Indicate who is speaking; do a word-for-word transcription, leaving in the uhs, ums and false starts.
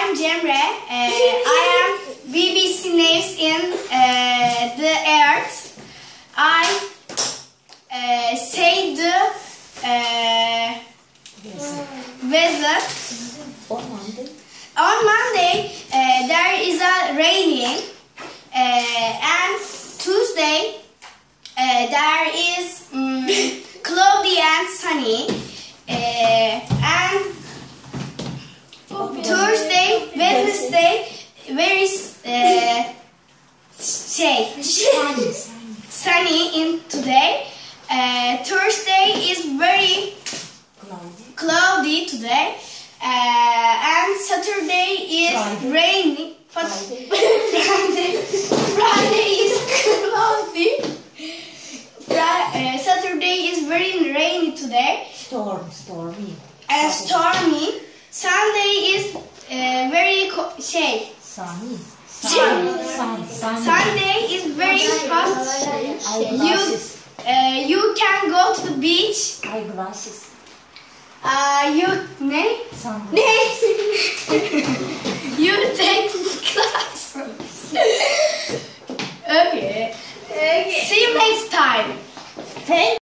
Speaker 1: am Cemre. Uh, I am B B C News in uh, the Earth. I uh, say the uh, weather.
Speaker 2: On Monday.
Speaker 1: On Monday uh, there is a raining, uh, and Tuesday uh, there is um, cloudy and sunny, uh, and Thursday, Wednesday, very uh, shade,
Speaker 2: Sunny.
Speaker 1: sunny in today. Uh, Thursday is very
Speaker 2: Cloudy.
Speaker 1: cloudy today, uh, and Saturday is
Speaker 2: Friday.
Speaker 1: rainy.
Speaker 2: Friday.
Speaker 1: Friday, Friday is cloudy. Fri- uh, Saturday is very rainy today
Speaker 2: Storm. Stormy.
Speaker 1: and stormy. Sunday is uh, very co- shade.
Speaker 2: Sunny. Sun. Sun. Sunny.
Speaker 1: Sunday is very hot. You
Speaker 2: Eyeglasses.
Speaker 1: uh, you can go to the beach.
Speaker 2: Eyeglasses.
Speaker 1: Uh, you ne?
Speaker 2: Sun.
Speaker 1: Ne? You take class.